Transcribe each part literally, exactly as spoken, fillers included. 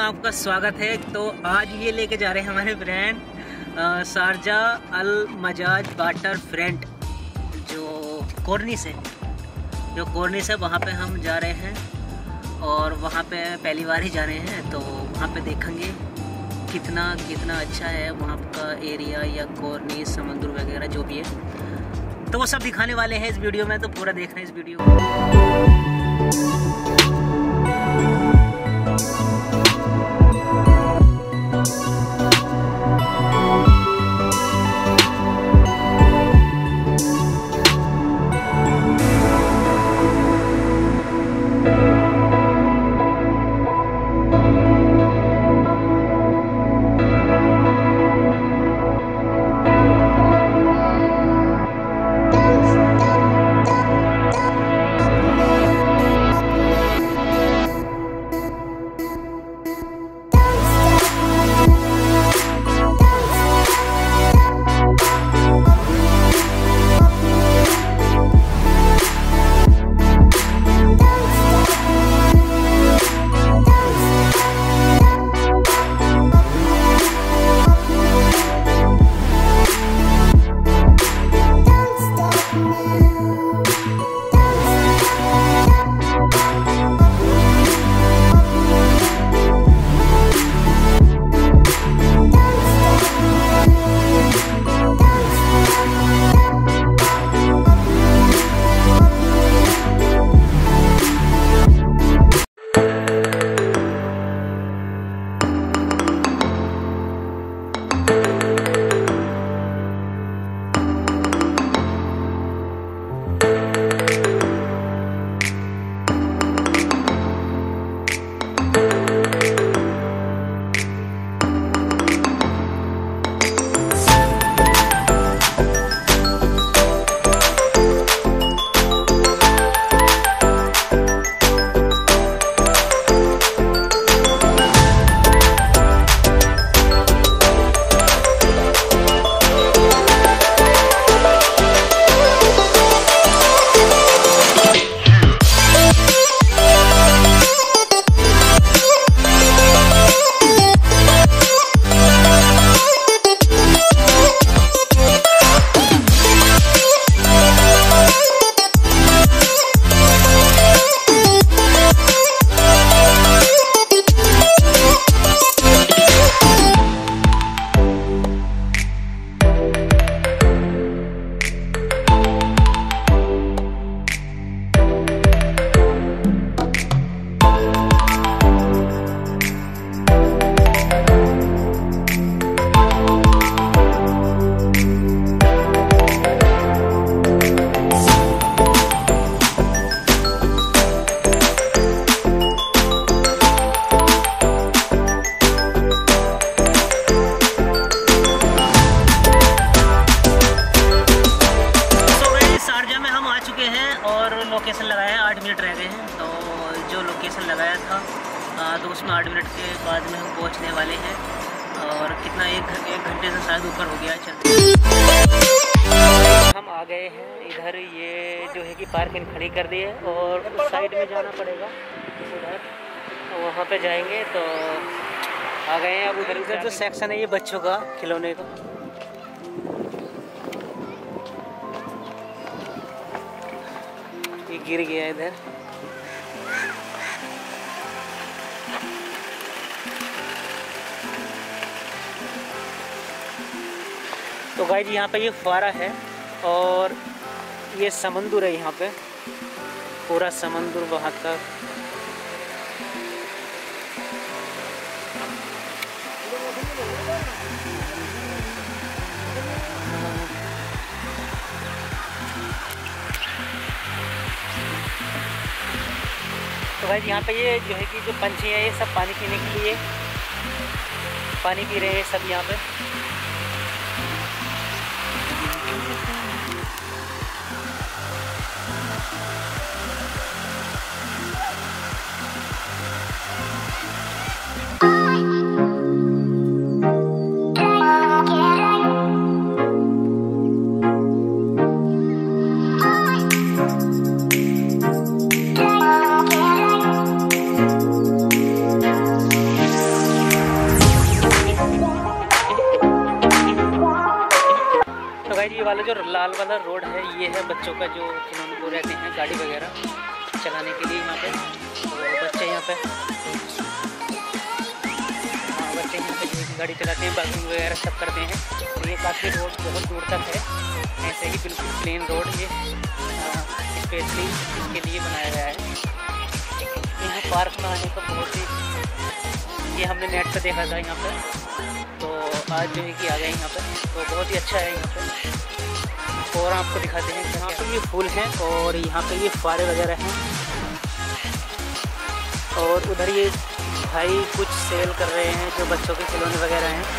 आपका स्वागत है। तो आज ये लेके जा रहे हैं हमारे friend Sharjah Al Majaz water front, जो कॉर्निश है जो कॉर्निश है वहाँ पे हम जा रहे हैं। और वहाँ पे पहली बार ही जा रहे हैं, तो वहाँ पे देखेंगे कितना कितना अच्छा है वहाँ का एरिया या कॉर्निश समुद्र वगैरह जो भी है, तो वो सब दिखाने वाले हैं इस वीडियो में। तो पूरा देखना है इस वीडियो को। लोकेशन लगाया है, आठ मिनट रह गए हैं। तो जो लोकेशन लगाया था आ, तो उसमें आठ मिनट के बाद में हम पहुंचने वाले हैं। और कितना एक एक घंटे से शायद ऊपर हो गया चलते। हम आ गए हैं इधर, ये जो है कि पार्किंग खड़ी कर दी है और उस साइड में जाना पड़ेगा उधर, तो वहाँ पे जाएंगे। तो आ गए हैं अब उधर। इधर जो सेक्शन है ये बच्चों का खिलौने का, ये गिर गया इधर। तो गाइस यहाँ पे ये फुवारा है और ये समुद्र है, यहाँ पे पूरा समुद्र वहाँ तक। तो भाई यहाँ पे ये जो है कि जो पंछी है ये सब पानी पीने के लिए पानी पी रहे हैं सब यहाँ पे। लाल वाला रोड है, ये है बच्चों का जो जिन्होंने वो रहते हैं गाड़ी वगैरह चलाने के लिए यहाँ पे। तो बच्चे यहाँ पे हाँ बच्चे यहाँ पे जो गाड़ी चलाते हैं, पार्किंग वगैरह सब करते हैं। तो ये काफ़ी रोड बहुत दूर तक है, ऐसे ही बिल्कुल प्लेन रोड ये स्पेशली इसके लिए बनाया गया है। यहाँ पार्क में आने का बहुत ही, ये हमने नेट पे देखा था यहाँ पे, तो आज जो है कि आ गए यहाँ पे, तो बहुत ही अच्छा है यहाँ पे। और आपको दिखाते हैं यहाँ पे ये फूल हैं और यहाँ पे ये फुहारे वगैरह हैं। और उधर ये भाई कुछ सेल कर रहे हैं जो बच्चों के खिलौने वगैरह हैं।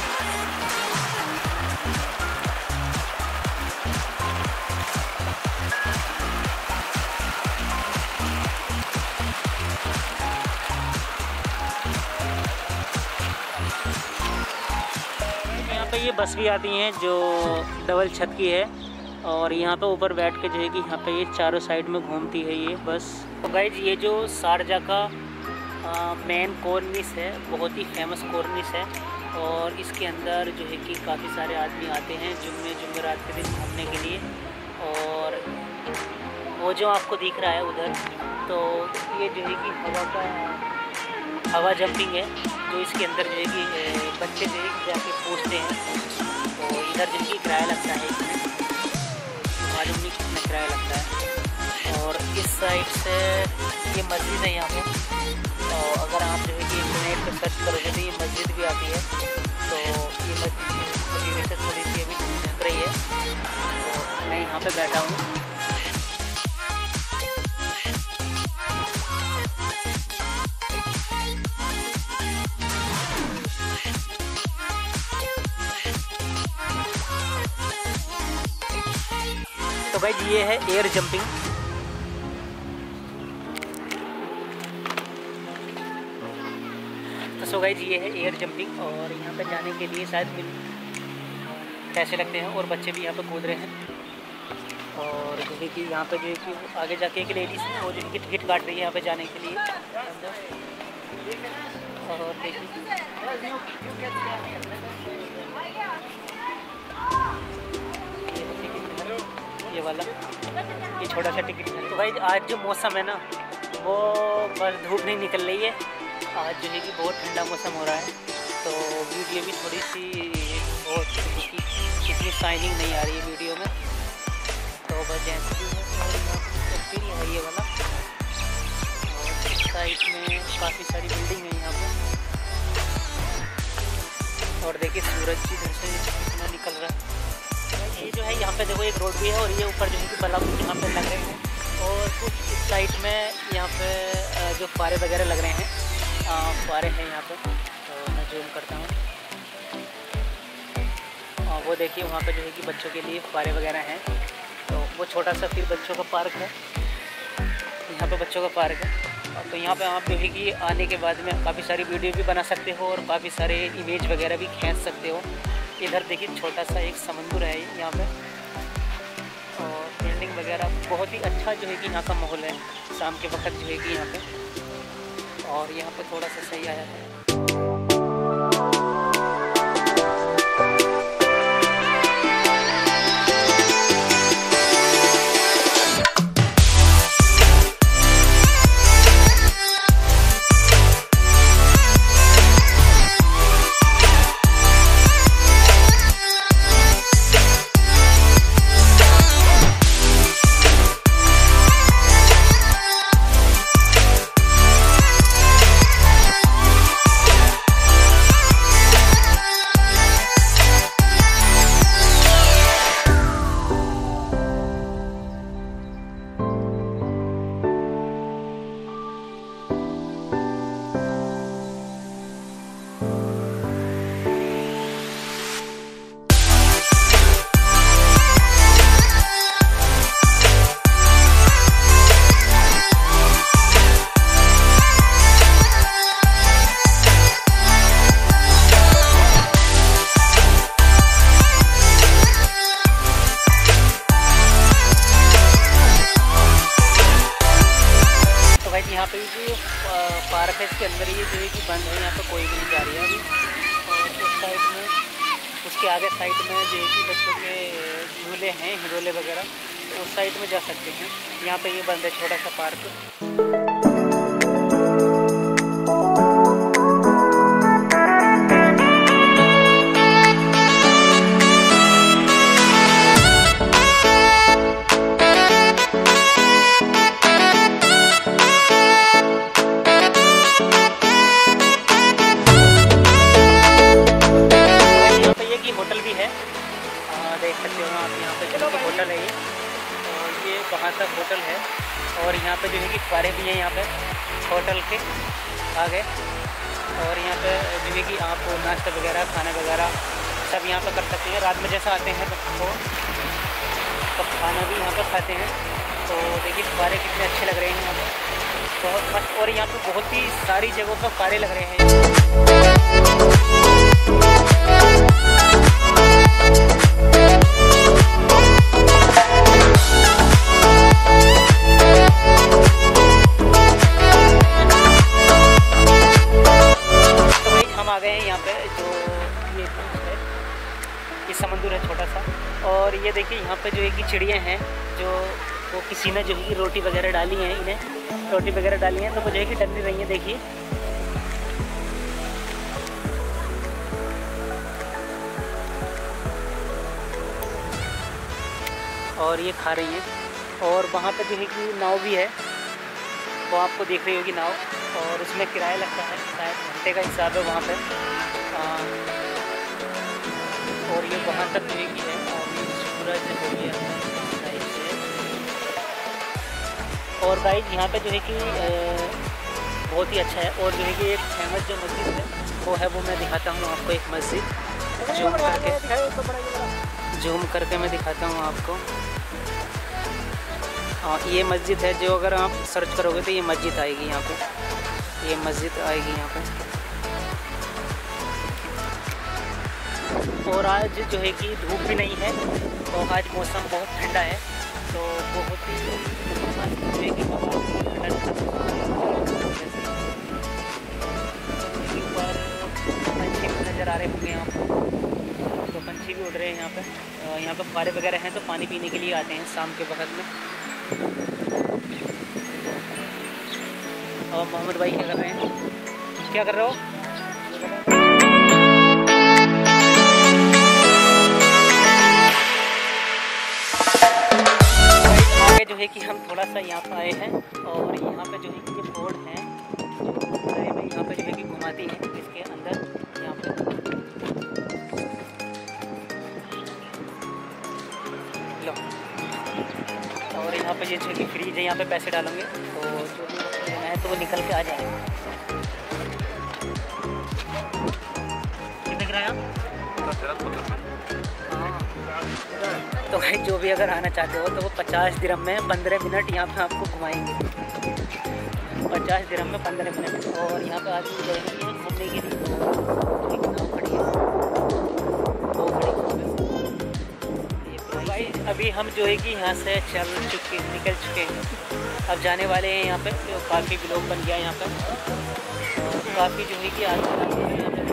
यहाँ पे ये बस भी आती हैं जो डबल छत की है, और यहाँ पे ऊपर बैठ के जो है कि यहाँ पे ये चारों साइड में घूमती है ये बस। तो गाइज ये जो शारजा का मेन कॉर्निस है, बहुत ही फेमस कॉर्निस है, और इसके अंदर जो है कि काफ़ी सारे आदमी आते हैं जुम्मे जुमेरात के दिन घूमने के लिए। और वो जो आपको दिख रहा है उधर, तो ये जो है कि हवा का हवा जंपिंग है, जो इसके अंदर जो है कि बच्चे जो है कि जाके पूछते हैं। तो इधर जो है कि किराया लगता है, इसमें मालूम नहीं कितना किराया लगता है। और इस साइड से ये मस्जिद है यहाँ पे, तो अगर आप जो है कि इंटरनेट पर सर्च करोगे तो ये मस्जिद भी आती है। तो ये मस्जिद की वजह से थोड़ी सी अभी दिख रही है, तो मैं यहाँ पे बैठा हूँ। तो गाइस ये है एयर जंपिंग। तो सो गाइस ये है एयर जंपिंग, और यहाँ पे जाने के लिए शायद मिल पैसे लगते हैं, और बच्चे भी यहाँ पे कूद रहे हैं। और जैसे कि यहाँ पे जो है कि आगे जाके एक लेडीज़ है वो जो है कि टिकट काट रही है यहाँ पे जाने के लिए। और देखिए ये वाला ये छोटा सा टिकट है। तो भाई आज जो मौसम है ना, वो बस धूप नहीं निकल रही है, आज जो है कि बहुत ठंडा मौसम हो रहा है। तो वीडियो भी थोड़ी सी बहुत इतनी शाइनिंग नहीं आ रही है वीडियो में। तो बस जैसे भी है ये वाला, और इस साइड में काफ़ी सारी बिल्डिंग है यहाँ पर। और देखिए सूरज की इधर से कितना निकल रहा है। ये जो है यहाँ पे देखो एक रोड भी है, और ये ऊपर जो है कि बल्ब यहाँ पे लग रहे हैं, और कुछ इस साइड में यहाँ पे जो फुहारे वगैरह लग रहे हैं, फुहारे हैं यहाँ पे। तो मैं जूम करता हूँ, और वो देखिए वहाँ पे जो है कि बच्चों के लिए फुहारे वगैरह हैं। तो वो छोटा सा फिर बच्चों का पार्क है, यहाँ पे बच्चों का पार्क है। तो यहाँ पे आप जो है कि आने के बाद में काफ़ी सारी वीडियो भी बना सकते हो, और काफ़ी सारे इमेज वगैरह भी खींच सकते हो। इधर देखिए छोटा सा एक समुद्र है यहाँ पे, और बिल्डिंग वगैरह बहुत ही अच्छा जो है कि यहाँ का माहौल है शाम के वक्त जो है कि यहाँ पे। और यहाँ पे थोड़ा सा सही आया है। यहाँ पे जो पार्क है इसके अंदर ये जो है कि बंद है, यहाँ पे कोई भी नहीं जा रही है अभी। और उस साइड में उस इसके आगे साइड में जो है कि बच्चों के झूले हैं, हिडोले वगैरह, तो उस साइड में जा सकते हैं। यहाँ पे ये बंद है छोटा सा पार्क। होटल भी है, आ, देख सकते हो आप यहाँ पे जो होटल है ये, और ये वहाँ तक होटल है। और यहाँ पे जो है कि फुव्वारे भी हैं यहाँ पे होटल के आगे। और यहाँ पे जो है कि आप नाश्ता वगैरह, खाना वगैरह सब यहाँ पे कर सकते हैं। रात में जैसा आते हैं तो तो खाना भी यहाँ पर खाते हैं। तो देखिए फुव्वारे कितने अच्छे लग रहे हैं यहाँ पर, बहुत मस्त। और यहाँ पे बहुत ही सारी जगहों पर फुव्वारे लग रहे हैं। आ गए हैं यहाँ पे, जो ये है, ये समुद्र है छोटा सा। और ये देखिए यहाँ पे जो है कि चिड़िया हैं, जो वो किसी ने जो है कि रोटी वगैरह डाली हैं, इन्हें रोटी वगैरह डाली हैं, तो वो जो है कि डर नहीं रही है, देखिए। और ये खा रही हैं। और वहाँ पे जो है कि नाव भी है, वो आपको देख रही होगी नाव, और उसमें किराया लगता है, शायद घंटे का हिसाब है वहाँ पे। आ, और ये वहाँ तक जो है कि है, और ये सूरज हो गया साइड से। और गाइस यहाँ पे जो है कि बहुत ही अच्छा है। और जो है कि एक फेमस जो मस्जिद है वो है, वो मैं दिखाता हूँ आपको। एक मस्जिद जूम करके जूम करके मैं दिखाता हूँ आपको। हाँ, ये मस्जिद है, जो अगर आप सर्च करोगे तो ये मस्जिद आएगी यहाँ पे, ये मस्जिद आएगी यहाँ पे। और आज जो है कि धूप भी नहीं है, तो आज मौसम बहुत ठंडा है, तो बहुत ही ऊपर पंछी भी नज़र आ रहे होंगे यहाँ पर, तो पंछी भी उड़ रहे हैं यहाँ पे। यहाँ पे फुव्वारे वगैरह हैं, तो पानी पीने के लिए आते हैं शाम के वक्त में। और मोहम्मद भाई क्या कर रहे हैं, क्या कर रहे हो? आगे जो है कि हम थोड़ा सा यहाँ पर आए हैं, और यहाँ पे जो है कि ये बोर्ड है, जो यहाँ पे जो है कि घुमाती है इसके अंदर, यहाँ पे लो। और यहाँ पे ये जो है कि फ्रीज है, यहाँ पे पैसे डालेंगे तो जो भी लेना है तो वो निकल के आ जाएगा। कितने किराया? हाँ, तो भाई जो भी अगर आना चाहते हो तो वो पचास दिरहम में पंद्रह मिनट यहाँ पे आपको घुमाएंगे, पचास दिरहम में पंद्रह मिनट। और यहाँ पे आदमी जाएंगे घूमने के लिए, एक नाव खड़ी है, दो खड़ी। भाई अभी हम जो है कि यहाँ से चल चुके निकल चुके हैं, अब जाने वाले हैं यहाँ पे। तो काफ़ी ब्लॉग बन गया यहाँ पे, और काफ़ी जो है कि आदमी यहाँ पे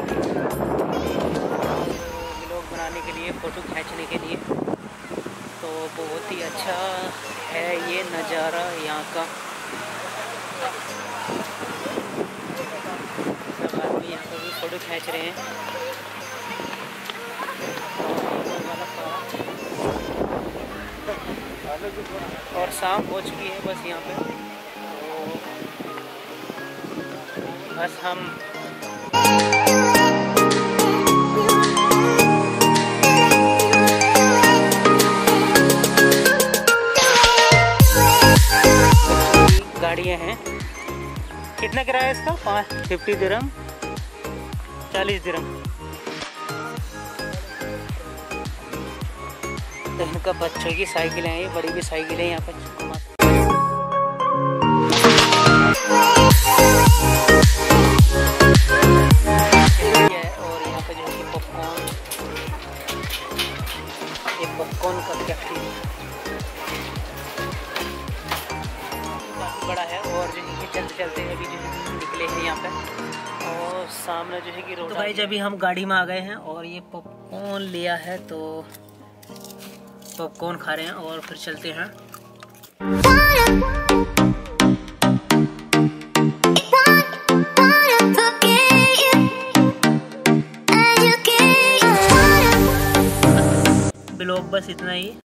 ब्लॉग बनाने के लिए, फ़ोटो खींचने के लिए। तो बहुत ही अच्छा है ये नज़ारा यहाँ का। सब आदमी यहाँ पर भी फ़ोटो खींच रहे हैं। और शाम हो चुकी है बस यहाँ पे, तो बस हम गाड़ियाँ हैं। कितना किराया है इसका? पाँच फिफ्टी दिरहम, चालीस दिरहम। तो इनका बच्चों की साइकिलें हैं, ये बड़ी भी साइकिलें यहाँ पर। और यहाँ पे जो है पॉपकॉर्न, ये पॉपकॉर्न का कैफे काफ़ी बड़ा है। और जो है चलते चलते अभी जो निकले हैं यहाँ पे, और सामने जो है कि रोड। तो भाई जब भी हम गाड़ी में आ गए हैं और ये पॉपकॉर्न लिया है तो पॉपकॉर्न खा रहे हैं और फिर चलते हैं। ब्लॉग बस इतना ही।